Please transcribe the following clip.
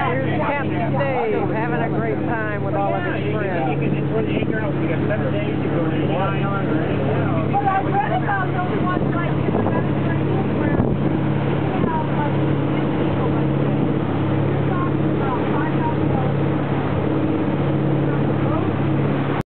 Here's Captain Dave having a great time with all of his friends. You can just hang out. You got 7 days. You go to the island.